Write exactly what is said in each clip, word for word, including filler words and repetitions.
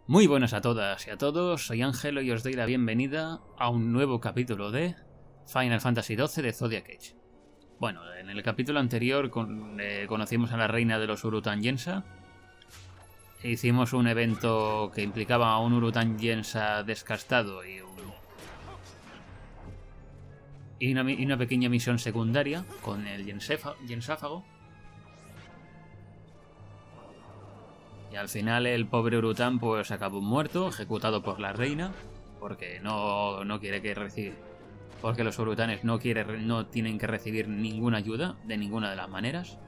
Muy buenas a todas y a todos, soy Ángelo y os doy la bienvenida a un nuevo capítulo de Final Fantasy doce de Zodiac Age. Bueno, en el capítulo anterior con, eh, conocimos a la reina de los Urutan Yensa. Hicimos un evento que implicaba a un Urutan Yensa descastado y, un, y, una, y una pequeña misión secundaria con el Yensáfago. Y al final el pobre Urutan pues acabó muerto, ejecutado por la reina, porque no, no quiere que reciba, porque los Urutanes no, quiere, no tienen que recibir ninguna ayuda de ninguna de las maneras.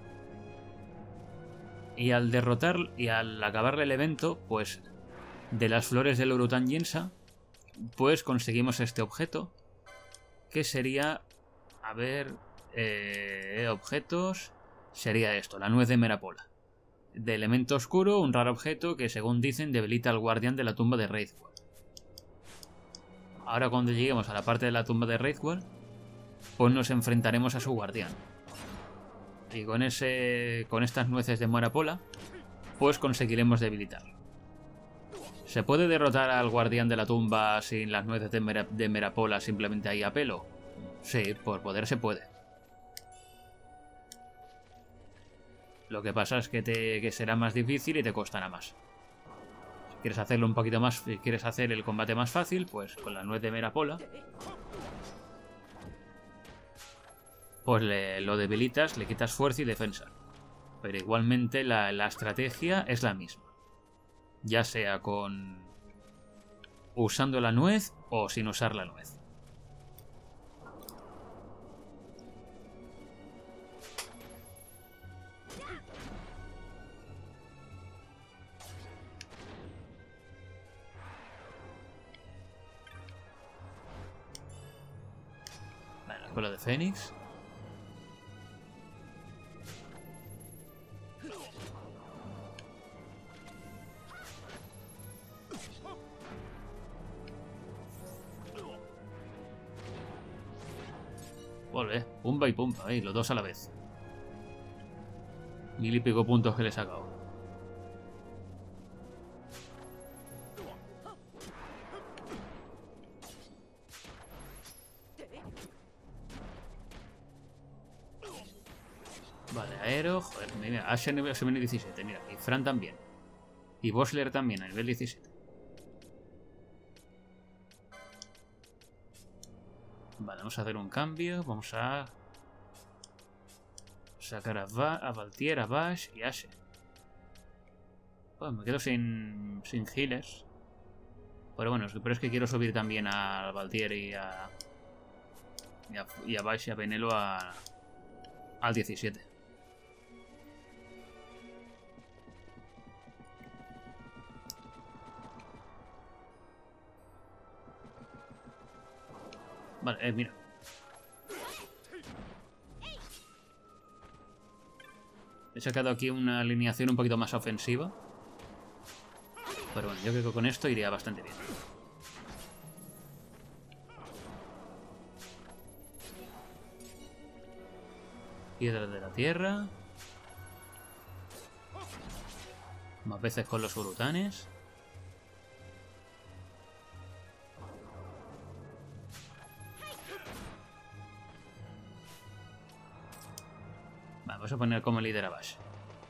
Y al derrotar y al acabarle el evento, pues de las flores del Urutan Yensa, pues conseguimos este objeto, que sería, a ver, eh, objetos, sería esto, la nuez de Merapola. De elemento oscuro, un raro objeto que según dicen debilita al guardián de la tumba de Wraithwall. Ahora cuando lleguemos a la parte de la tumba de Wraithwall, pues nos enfrentaremos a su guardián. Y con ese, con estas nueces de Merapola, pues conseguiremos debilitarlo. ¿Se puede derrotar al guardián de la tumba sin las nueces de, Mera, de Merapola simplemente ahí a pelo? Sí, por poder se puede. Lo que pasa es que, te, que será más difícil y te costará más. Si quieres hacerlo un poquito más, si quieres hacer el combate más fácil, pues con la nuez de Merapola, pues le, lo debilitas, le quitas fuerza y defensa. Pero igualmente la, la estrategia es la misma. Ya sea con usando la nuez o sin usar la nuez. Vale, la cola de Fénix. Volve, pumba y pumba, ahí, los dos a la vez. Mil y pico puntos que le he sacado. Vale, Aero, joder, mira, Ashe a nivel diecisiete, mira, y Fran también. Y Bosler también a nivel diecisiete. Vale, vamos a hacer un cambio, vamos a sacar a, Va a Valtier, a Bash y a Ashe. Pues me quedo sin, sin healers. Pero bueno, pero es que quiero subir también a Valtier y a, y a, y a Bash y a Venelo a, al diecisiete. Vale, eh, mira. He sacado aquí una alineación un poquito más ofensiva. Pero bueno, yo creo que con esto iría bastante bien. Piedras de la tierra. Más veces con los Urutanes. Vale, vamos a poner como líder a Bash.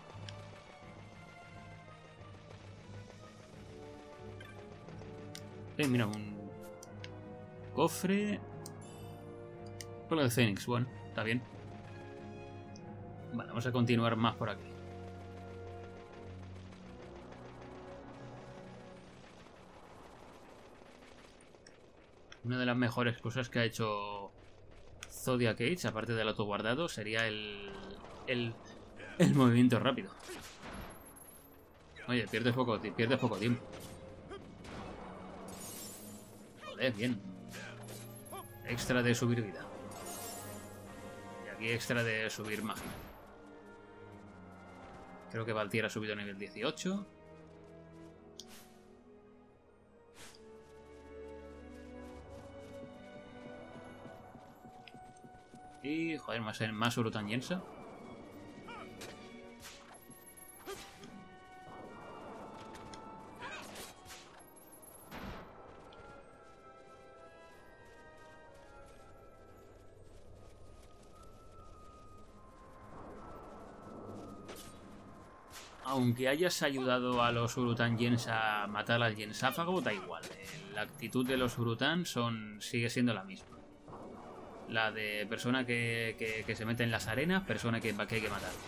Eh, mira, un cofre. Por lo de Fénix, bueno, está bien. Vale, vamos a continuar más por aquí. Una de las mejores cosas que ha hecho Zodiac Age, aparte del autoguardado, sería el, el, el movimiento rápido. Oye, pierdes poco, pierdes poco tiempo. Joder, bien. Extra de subir vida. Y aquí extra de subir magia. Creo que Valtier ha subido a nivel dieciocho. Y, joder, más, más Urutan Yensa. Aunque hayas ayudado a los Urutan Gens a matar al Gensáfago, da igual. Eh, la actitud de los Urutan son, sigue siendo la misma. La de persona que, que, que se mete en las arenas, persona que, que hay que matar.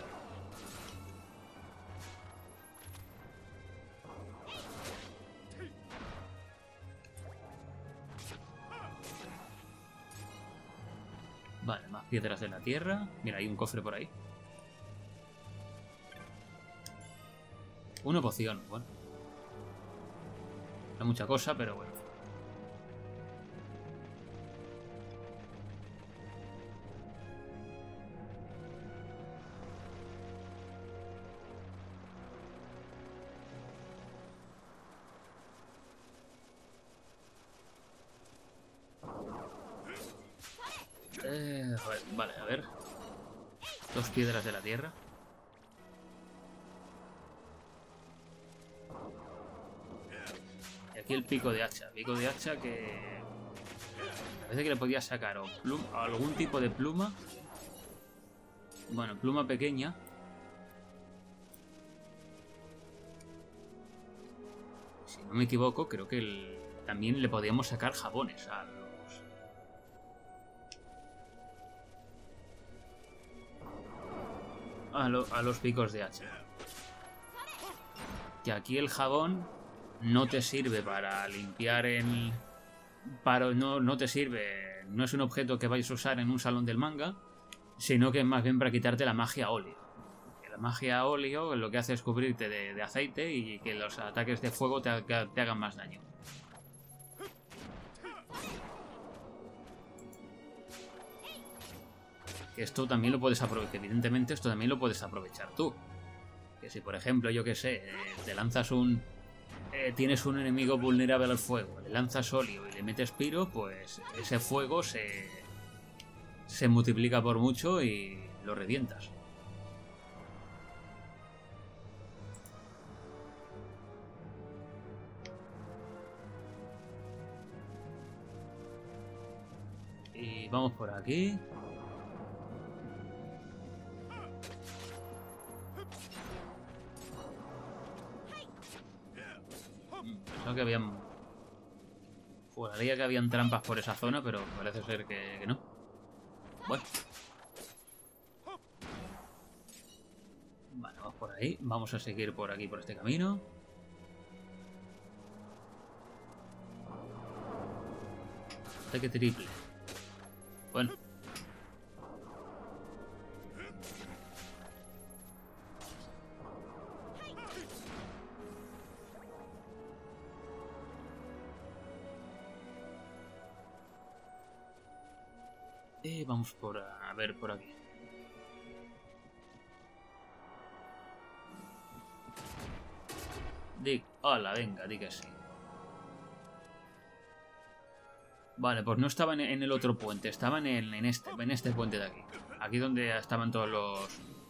Vale, más piedras de la tierra. Mira, hay un cofre por ahí. Una poción, bueno. No mucha cosa, pero bueno. Eh, vale, a ver. Dos piedras de la tierra. Y aquí el pico de hacha. Pico de hacha que... Parece que le podía sacar o plum, algún tipo de pluma. Bueno, pluma pequeña. Si no me equivoco, creo que el... también le podíamos sacar jabones a los... A, lo... a los picos de hacha. Que aquí el jabón no te sirve para limpiar el... Para... No, no te sirve... No es un objeto que vais a usar en un salón del manga, sino que es más bien para quitarte la magia óleo. La magia óleo lo que hace es cubrirte de, de aceite y que los ataques de fuego te, te hagan más daño. Que esto también lo puedes aprovechar. Evidentemente esto también lo puedes aprovechar tú. Que si por ejemplo, yo que sé, eh, te lanzas un... Eh, tienes un enemigo vulnerable al fuego, le lanzas óleo y le metes piro, pues ese fuego se... se multiplica por mucho y lo revientas. Y vamos por aquí. Pensaba que habían... Juraría que habían trampas por esa zona, pero parece ser que, que no. Bueno. Vale, vamos por ahí. Vamos a seguir por aquí, por este camino. Ataque triple. Bueno. Y vamos por a, a ver por aquí. Di, hola, venga, di que sí. Vale, pues no estaba en, en el otro puente, estaba en, el, en, este, en este puente de aquí. Aquí donde estaban todos los...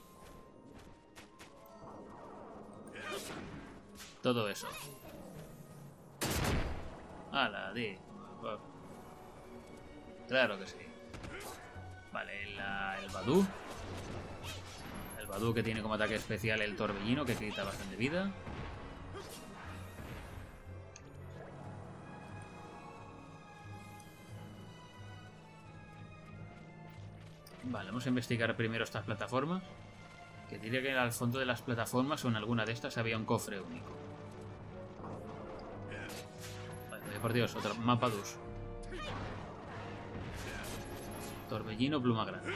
Todo eso. Hala, di. Claro que sí. Vale, la, el Badú. El Badú que tiene como ataque especial el Torbellino, que quita bastante vida. Vale, vamos a investigar primero estas plataformas. Que diría que al fondo de las plataformas o en alguna de estas había un cofre único. Vale, por Dios, otro mapa dos. Torbellino, pluma grande.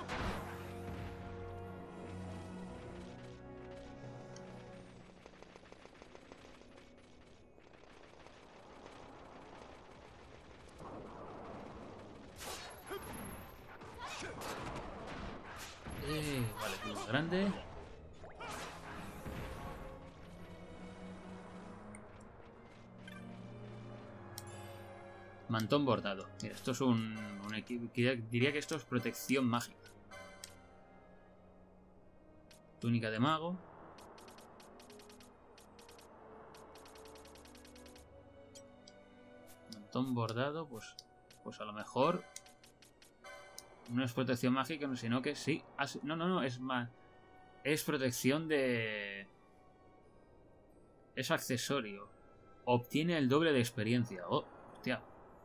Eh, vale, pluma grande. Mantón bordado. Mira, esto es un, un... Diría que esto es protección mágica. Túnica de mago. Mantón bordado, pues... Pues a lo mejor... No es protección mágica, sino que sí... No, no, no, es más... Es protección de... Es accesorio. Obtiene el doble de experiencia. Oh, hostia.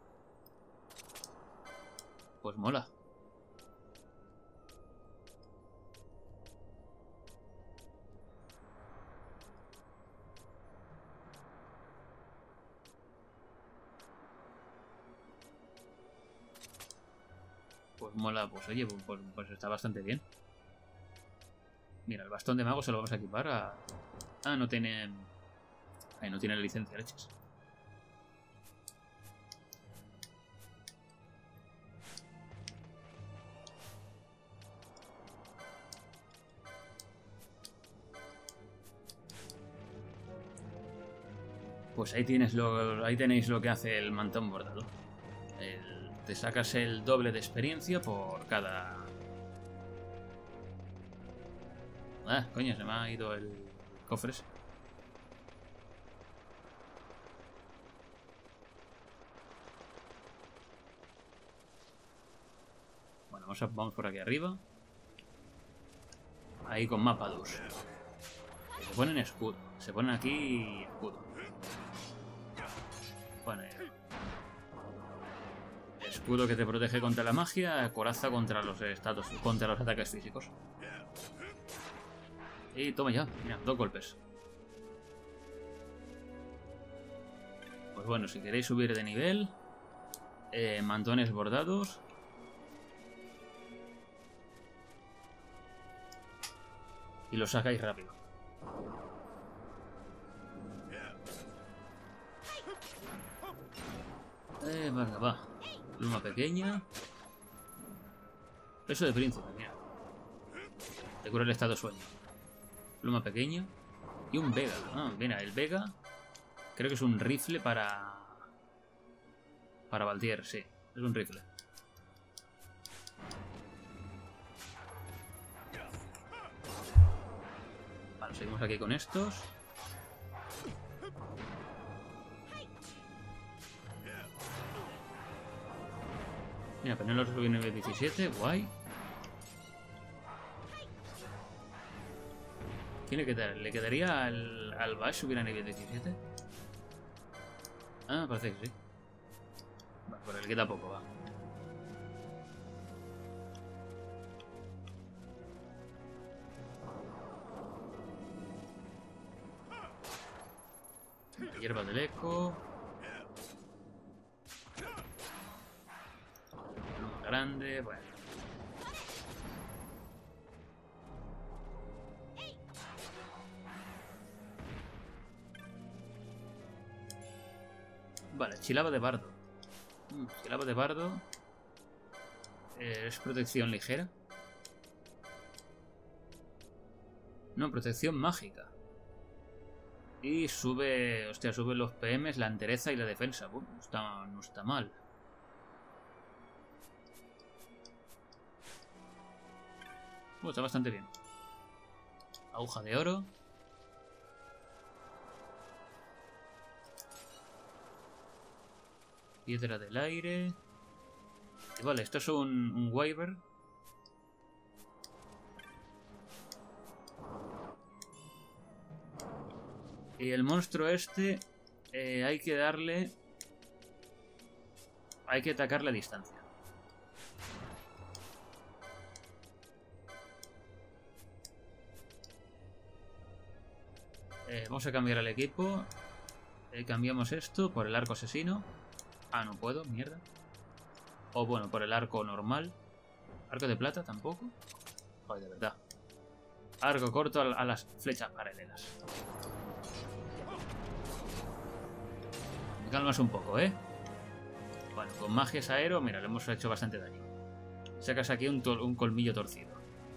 Pues mola. Pues mola, pues oye, pues, pues está bastante bien. Mira, el bastón de mago se lo vamos a equipar a... Ah, no tiene... Ahí no tiene licencia, leches. Pues ahí tienes lo, ahí tenéis lo que hace el mantón bordado. El, te sacas el doble de experiencia por cada... Ah, coño, se me ha ido el cofre ese. Bueno, vamos, a, vamos por aquí arriba. Ahí con mapa dos. Se ponen escudo. Se ponen aquí escudo. Bueno, escudo que te protege contra la magia, coraza contra los estatus, contra los ataques físicos. Y toma ya, mira, dos golpes. Pues bueno, si queréis subir de nivel, eh, mantones bordados. Y lo sacáis rápido. Eh, venga, va. Pluma pequeña. Peso de príncipe, mira. Te cura el estado de sueño. Pluma pequeña. Y un Vega. Ah, mira, el Vega creo que es un rifle para... Para Valtier, sí. Es un rifle. Vale, seguimos aquí con estos. Mira, Penélope subir nivel diecisiete, guay. ¿Quién le quedaría? ¿Le quedaría al, al Bash subir a nivel diecisiete? Ah, parece que sí. Vale, pero le queda poco, va. La hierba del eco. Pluma grande, bueno. Vale, chilaba de bardo. Mm, chilaba de bardo. Eh, es protección ligera. No, protección mágica. Y sube... Hostia, sube los P Ms, la entereza y la defensa. Bueno, no está, no está mal. Bueno, está bastante bien. Aguja de oro. Piedra del aire. Y vale, esto es un, un Wyvern. Y el monstruo este eh, hay que darle... Hay que atacarle a distancia. Eh, vamos a cambiar el equipo. Eh, cambiamos esto por el arco asesino. Ah, no puedo, mierda. O bueno, por el arco normal. Arco de plata tampoco. Joder, de verdad. Arco corto a, a las flechas paralelas. Me calmas un poco, ¿eh? Bueno, con magias aero, mira, le hemos hecho bastante daño. Sacas aquí un, un colmillo torcido.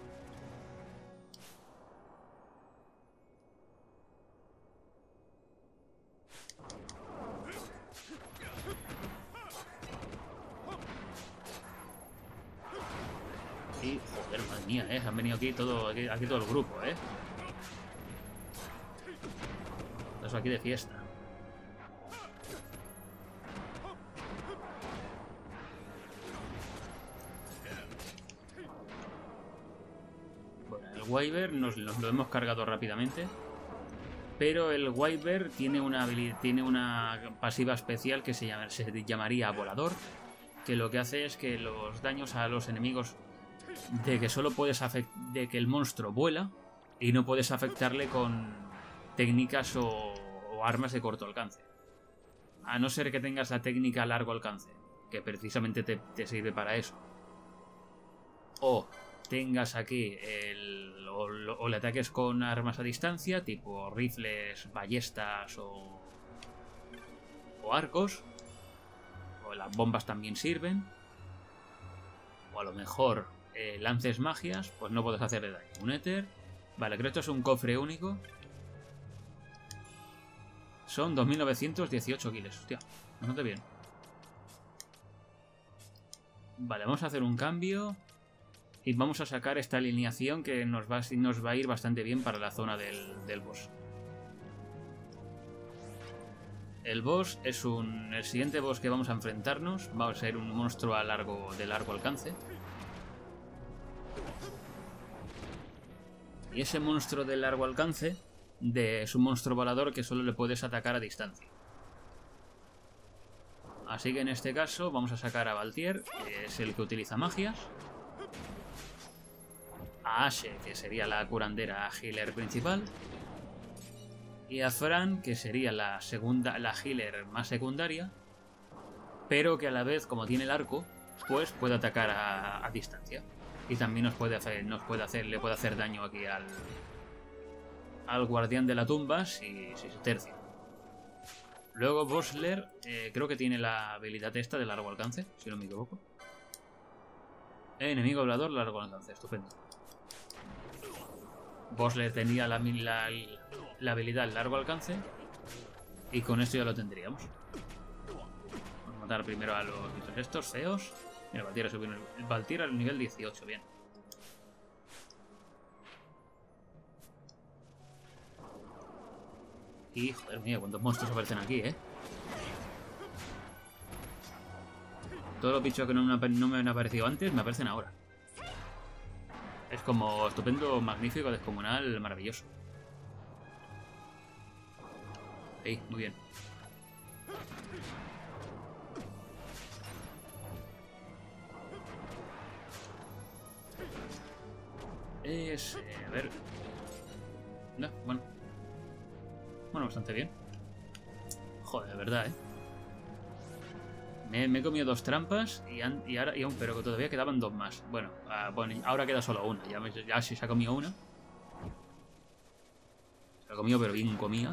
Y, joder, madre mía, ¿eh? Han venido aquí todo, aquí, aquí todo el grupo, ¿eh? Eso aquí de fiesta. Bueno, el Wyvern nos, nos lo hemos cargado rápidamente. Pero el Wyvern tiene una, tiene una pasiva especial que se, llama, se llamaría Volador, que lo que hace es que los daños a los enemigos de que solo puedes afect de que el monstruo vuela y no puedes afectarle con técnicas o, o armas de corto alcance. A no ser que tengas la técnica a largo alcance, que precisamente te, te sirve para eso. O tengas aquí el, o, o le ataques con armas a distancia, tipo rifles, ballestas o, o arcos. O las bombas también sirven. O a lo mejor eh, lances magias, pues no puedes hacerle daño. Un éter. Vale, creo que esto es un cofre único. Son dos mil novecientos dieciocho kilos. Hostia, bastante bien. Vale, vamos a hacer un cambio. Y vamos a sacar esta alineación que nos va, nos va a ir bastante bien para la zona del, del boss. El boss es un... El siguiente boss que vamos a enfrentarnos va a ser un monstruo a largo, de largo alcance. Y ese monstruo de largo alcance de, es un monstruo volador que solo le puedes atacar a distancia. Así que en este caso vamos a sacar a Valtier, que es el que utiliza magias. A Ashe, que sería la curandera healer principal. Y a Fran, que sería la segunda, la healer más secundaria. Pero que a la vez, como tiene el arco, pues puede atacar a, a distancia. Y también nos puede hacer, nos puede hacer, le puede hacer daño aquí al, al guardián de la tumba si, si se tercia. Luego Bosler, eh, creo que tiene la habilidad esta de largo alcance, si no me equivoco. Enemigo hablador, largo alcance, estupendo. Bosler tenía la, la, la habilidad largo alcance. Y con esto ya lo tendríamos. Vamos a matar primero a los bichos estos feos. Mira, Valtier ha subido el Valtier al nivel dieciocho, bien. Y joder mío, cuántos monstruos aparecen aquí, eh. Todos los bichos que no me, no me han aparecido antes me aparecen ahora. Es como estupendo, magnífico, descomunal, maravilloso. Ahí, muy bien. Es... Eh, a ver... No, bueno. Bueno, bastante bien. Joder, de verdad, ¿eh? Me, me he comido dos trampas y, han, y ahora... Y aún, pero que todavía quedaban dos más. Bueno, uh, bueno, ahora queda solo una. Ya, ya si se ha comido una. Se ha comido, pero bien comida.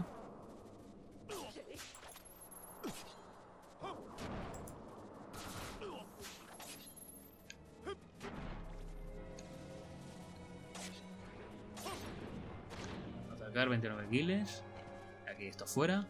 Atacar veintinueve kills. Aquí esto fuera.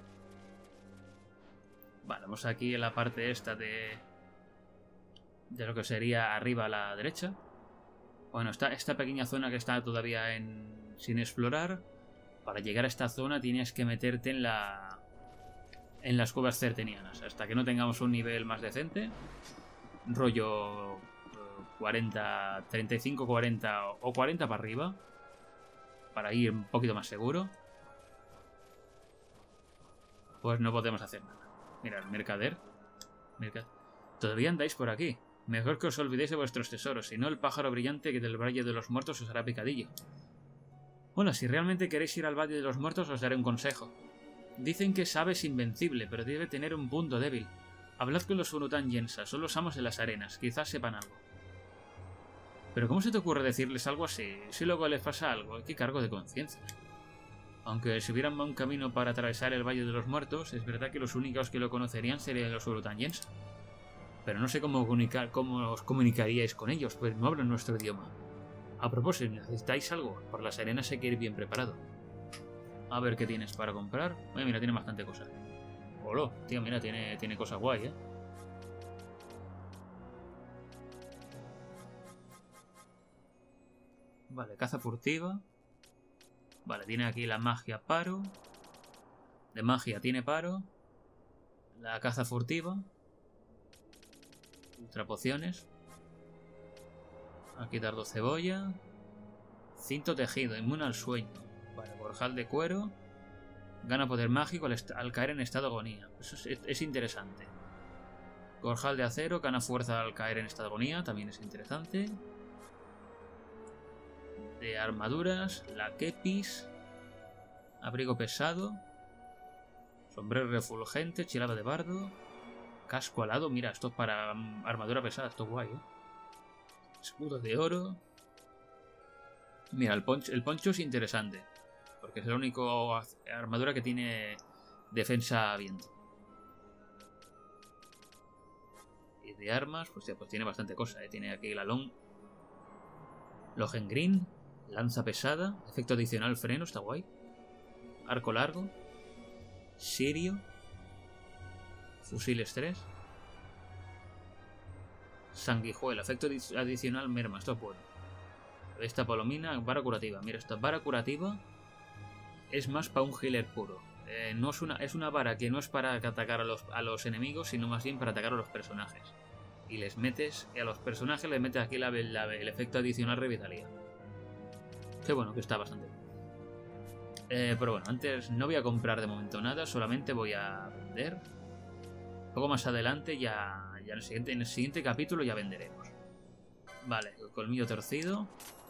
Vale, vamos aquí en la parte esta de... De lo que sería arriba a la derecha. Bueno, esta, esta pequeña zona que está todavía en, sin explorar. Para llegar a esta zona tienes que meterte en la... En las cuevas certenianas. Hasta que no tengamos un nivel más decente. Rollo... cuarenta, treinta y cinco, cuarenta o cuarenta para arriba. Para ir un poquito más seguro. Pues no podemos hacer nada. Mira, el mercader. Mercad... Todavía andáis por aquí. Mejor que os olvidéis de vuestros tesoros, si no el pájaro brillante que del Valle de los Muertos os hará picadillo. Bueno, si realmente queréis ir al Valle de los Muertos os daré un consejo. Dicen que Sabe es invencible, pero debe tener un punto débil. Hablad con los Urutan Yensa, son los amos de las arenas, quizás sepan algo. Pero ¿cómo se te ocurre decirles algo así? Si luego les pasa algo, qué cargo de conciencia. Aunque si hubieran un camino para atravesar el Valle de los Muertos, es verdad que los únicos que lo conocerían serían los Urutan Yensa. Pero no sé cómo, comunicar, cómo os comunicaríais con ellos, pues no hablan nuestro idioma. A propósito, ¿necesitáis algo? Por las arenas hay que ir bien preparado. A ver qué tienes para comprar. Oye, mira, tiene bastante cosas. Hola, tío, mira, tiene, tiene cosas guay, ¿eh? Vale, caza furtiva. Vale, tiene aquí la magia paro. De magia tiene paro. La caza furtiva. Ultra pociones. Aquí dardo cebolla. Cinto tejido, inmune al sueño. Vale, borjal de cuero. Gana poder mágico al, al caer en estado de agonía. Eso es, es interesante. Gorjal de acero, gana fuerza al caer en estado de agonía. También es interesante. De armaduras, la Kepis. Abrigo pesado. Sombrero refulgente, chilada de bardo. Casco alado, mira, esto es para um, armadura pesada, esto es guay, ¿eh? Escudo de oro. Mira, el poncho, el poncho es interesante. Porque es la única armadura que tiene defensa a viento. Y de armas, pues ya, pues tiene bastante cosa, ¿eh? Tiene aquí el alón. Lohengrin. Lanza pesada. Efecto adicional freno, está guay. Arco largo. Sirio. Fusiles tres. Sanguijuela. Efecto adicional merma. Esto es bueno. Esta palomina. Vara curativa. Mira, esta vara curativa es más para un healer puro. Eh, no es, una, es una vara que no es para atacar a los, a los enemigos, sino más bien para atacar a los personajes. Y les metes, a los personajes les metes aquí la, la, el efecto adicional revitalía. Que bueno, que está bastante bien. Eh, pero bueno, antes no voy a comprar de momento nada, solamente voy a vender. Luego más adelante, ya, ya en, el siguiente, en el siguiente capítulo ya venderemos. Vale, colmillo torcido.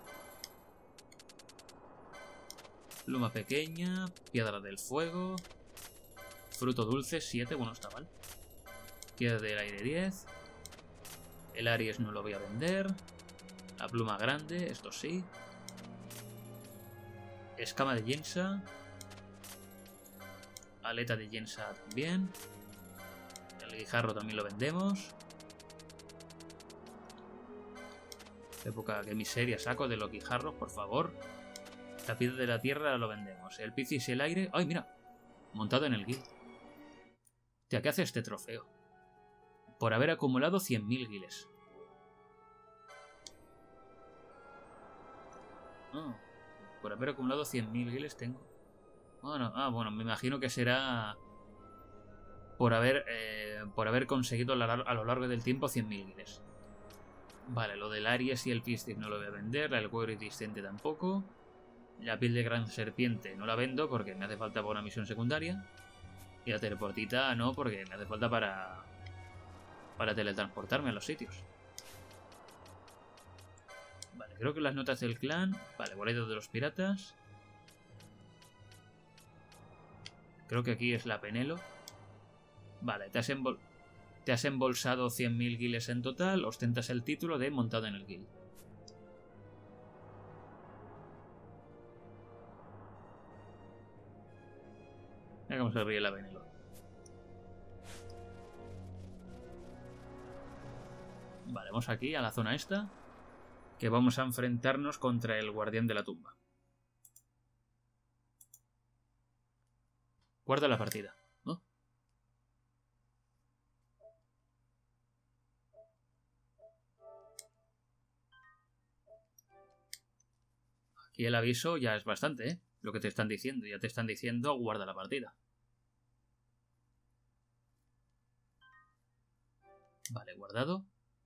Pluma pequeña, piedra del fuego. Fruto dulce, siete, bueno, está mal. Piedra del aire, diez. El Aries no lo voy a vender. La pluma grande, esto sí. Escama de Yensa. Aleta de Yensa también. El guijarro también lo vendemos. Época, qué miseria saco de los guijarros, por favor. La piedra de la tierra lo vendemos. El Piscis y el aire. ¡Ay, mira! Montado en el guild. Tía, ¿qué hace este trofeo? Por haber acumulado cien mil guiles. Oh. Por haber acumulado cien mil guiles tengo. Bueno, ah, bueno, me imagino que será por haber eh, por haber conseguido a lo largo del tiempo cien mil guiles. Vale, lo del Aries y el Piscis no lo voy a vender. El cuero iridiscente tampoco. La piel de gran serpiente no la vendo porque me hace falta para una misión secundaria. Y la teleportita no, porque me hace falta para para teletransportarme a los sitios. Vale, creo que las notas del clan. Vale, boleto de los piratas. Creo que aquí es la Penelo. Vale, te has, embol te has embolsado cien mil guiles en total. Ostentas el título de montado en el guild. Mira cómo se ríe la Penelo. Vale, vamos aquí a la zona esta. Que vamos a enfrentarnos contra el guardián de la tumba. Guarda la partida, ¿no? Aquí el aviso ya es bastante, ¿eh? Lo que te están diciendo. Ya te están diciendo guarda la partida. Vale, guardado.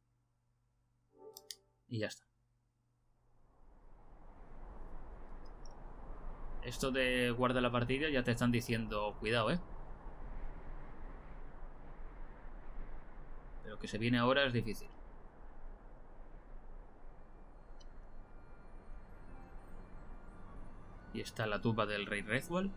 Y ya está. Esto de guarda la partida ya te están diciendo cuidado, ¿eh? Pero que se viene ahora es difícil. Y está la tumba del rey Redwall.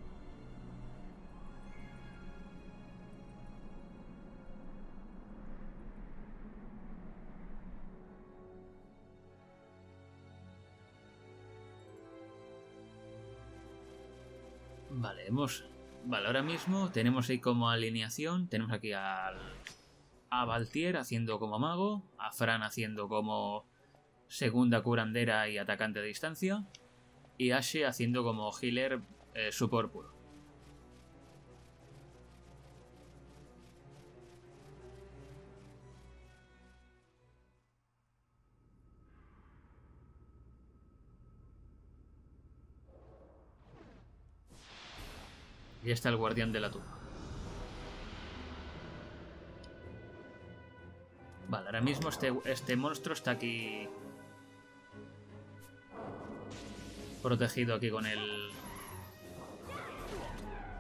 Vale, hemos... Vale, ahora mismo tenemos ahí como alineación. Tenemos aquí al... a Valtier haciendo como mago. A Fran haciendo como segunda curandera y atacante de distancia. Y Ashe haciendo como healer eh, support puro. Y está el guardián de la tumba. Vale, ahora mismo este, este monstruo está aquí protegido aquí con el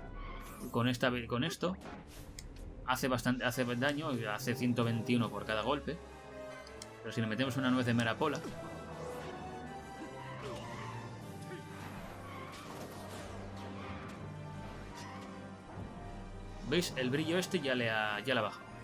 con, esta, con esto hace bastante hace daño, hace ciento veintiuno por cada golpe. Pero si le metemos una nuez de merapola, ¿veis? El brillo este ya le ha, ya le ha bajado.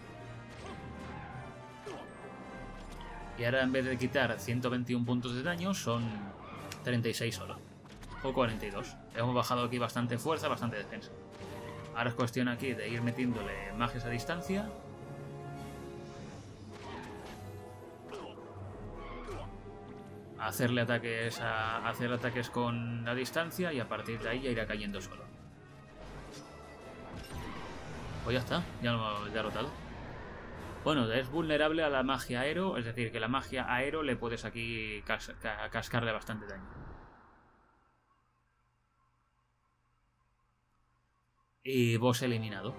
Y ahora en vez de quitar ciento veintiuno puntos de daño son treinta y seis solo. O cuarenta y dos. Hemos bajado aquí bastante fuerza, bastante defensa. Ahora es cuestión aquí de ir metiéndole magias a distancia. Hacerle ataques a, hacer ataques con la distancia y a partir de ahí ya irá cayendo solo. Pues ya está, ya lo hemos derrotado. Bueno, es vulnerable a la magia aero, es decir, que la magia aero le puedes aquí cas ca cascarle bastante daño. Y boss eliminado.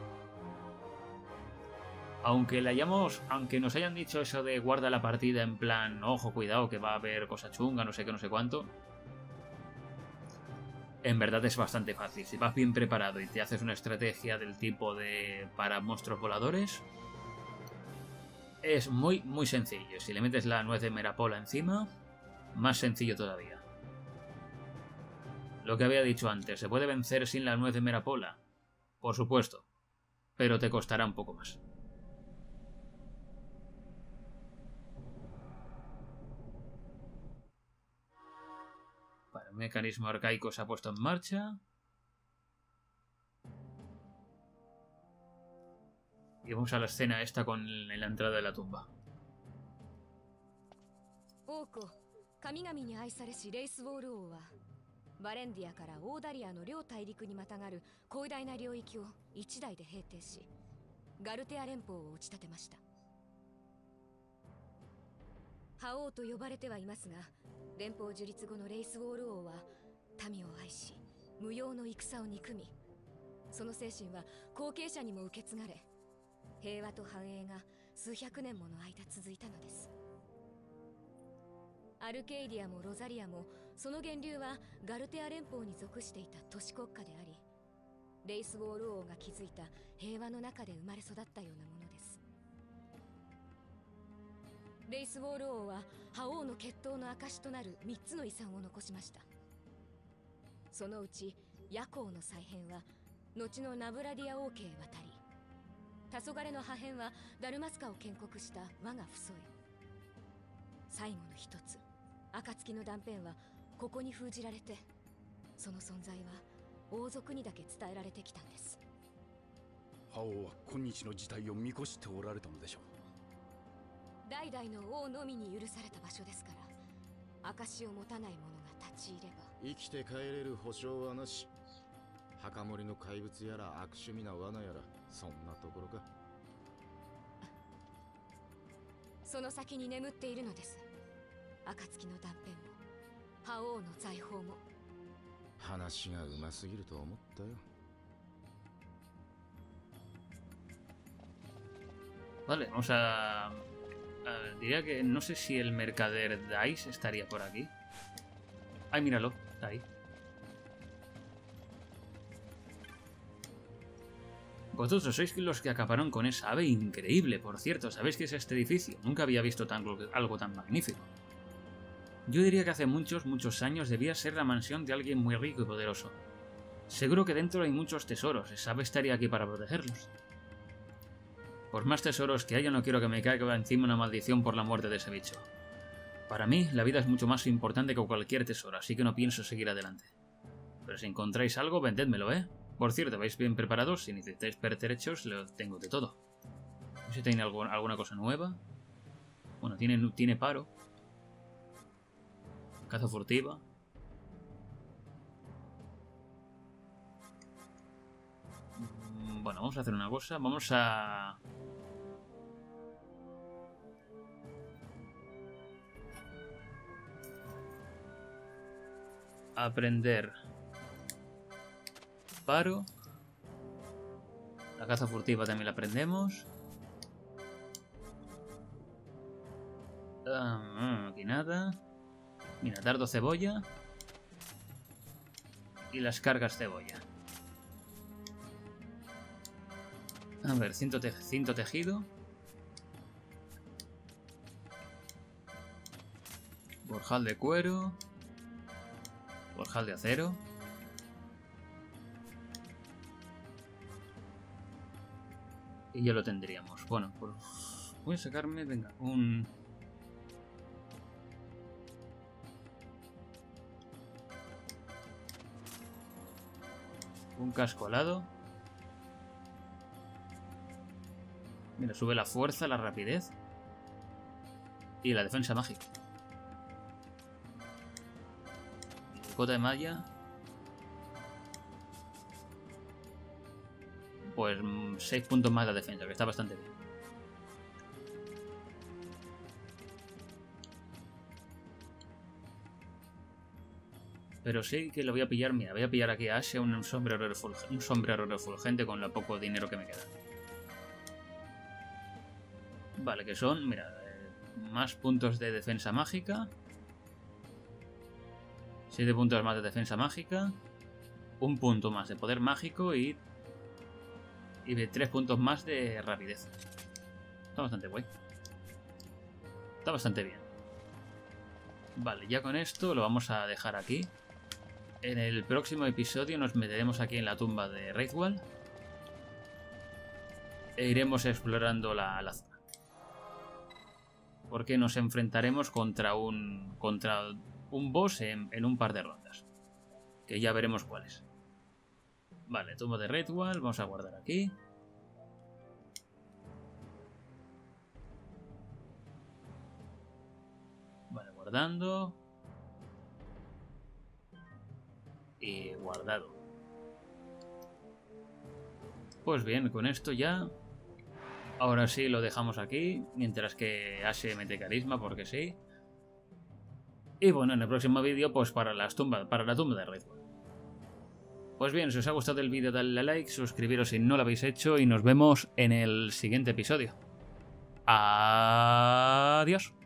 Aunque le hayamos, aunque nos hayan dicho eso de guarda la partida en plan, ojo, cuidado, que va a haber cosa chunga, no sé qué, no sé cuánto. En verdad es bastante fácil. Si vas bien preparado y te haces una estrategia del tipo de para monstruos voladores, es muy, muy sencillo. Si le metes la nuez de merapola encima, más sencillo todavía. Lo que había dicho antes, ¿se puede vencer sin la nuez de merapola? Por supuesto, pero te costará un poco más. Vale, el mecanismo arcaico se ha puesto en marcha. Y vamos a la escena esta con la entrada de la tumba. 神々に愛されしレイスウォール王はバレンディアからオーダリアの両大陸にまたがる広大な領域を一代で平定し、ガルテア連邦を打ち立てました。覇王と呼ばれてはいますが、連邦樹立後のレイスウォール王は民を愛し、無用の戦を憎み、その精神は後継者にも受け継がれ、平和と繁栄が数百年もの間続いたのです。アルケイディアもロザリアもその源流はガルテア連邦に属していた都市国家であり、レイスウォール王が築いた平和の中で生まれ育ったようなものです。レイスウォール王は覇王の血統の証となるみっつの遺産を残しました。そのうち夜行の再編は後のナブラディア王家へ渡り、黄昏の破片はダルマスカを建国した我が父祖へ。最後の一つ、暁の断片はここに封じられて、その存在は王族にだけ伝えられてきたんです。 覇王は今日の事態を見越しておられたのでしょう。 代々の王のみに許された場所ですから、証を持たない者が立ち入れば生きて帰れる保証はなし。墓守の怪物やら悪趣味な罠やら、そんなところか。 その先に眠っているのです。暁の断片も覇王の財宝も。 話がうますぎると思ったよ。 Vale, vamos a, a... Diría que no sé si el mercader Dice estaría por aquí. Ay, míralo, está ahí. Vosotros sois los que acaparon con esa ave increíble, por cierto. ¿Sabéis qué es este edificio? Nunca había visto tan, algo tan magnífico. Yo diría que hace muchos, muchos años debía ser la mansión de alguien muy rico y poderoso. Seguro que dentro hay muchos tesoros. Esa ave estaría aquí para protegerlos. Por más tesoros que haya, no quiero que me caiga encima una maldición por la muerte de ese bicho. Para mí, la vida es mucho más importante que cualquier tesoro, así que no pienso seguir adelante. Pero si encontráis algo, vendédmelo, ¿eh? Por cierto, ¿vais bien preparados? Si necesitáis pertrechos, lo tengo de todo. No sé si tiene algo, alguna cosa nueva. Bueno, tiene, tiene paro. Caza furtiva. Bueno, vamos a hacer una cosa. Vamos a... aprender paro. La caza furtiva también la aprendemos. Um, aquí nada. Mira, dardo cebolla. Y las cargas cebolla. A ver, cinto, te cinto tejido. Borjal de cuero. Borjal de acero. Y ya lo tendríamos. Bueno, pues voy a sacarme, venga, un... Un casco alado. Mira, sube la fuerza, la rapidez. Y la defensa mágica. Cota de malla. Pues seis puntos más de defensa, que está bastante bien. Pero sí que lo voy a pillar, mira, voy a pillar aquí a Ashe un sombrero, refulgente, un sombrero refulgente con lo poco dinero que me queda. Vale, que son, mira, eh, más puntos de defensa mágica. siete puntos más de defensa mágica. Un punto más de poder mágico y... Y de tres puntos más de rapidez. Está bastante guay. Está bastante bien. Vale, ya con esto lo vamos a dejar aquí. En el próximo episodio nos meteremos aquí en la tumba de Wraithwall. E iremos explorando la, la zona. Porque nos enfrentaremos contra un... Contra un boss en, en un par de rondas. Que ya veremos cuáles. Vale, tumba de Wraithwall, vamos a guardar aquí. Vale, guardando. Y guardado. Pues bien, con esto ya. Ahora sí lo dejamos aquí. Mientras que Ashe mete carisma, porque sí. Y bueno, en el próximo vídeo, pues para las tumbas, para la tumba de Wraithwall. Pues bien, si os ha gustado el vídeo, dadle a like, suscribiros si no lo habéis hecho y nos vemos en el siguiente episodio. Adiós.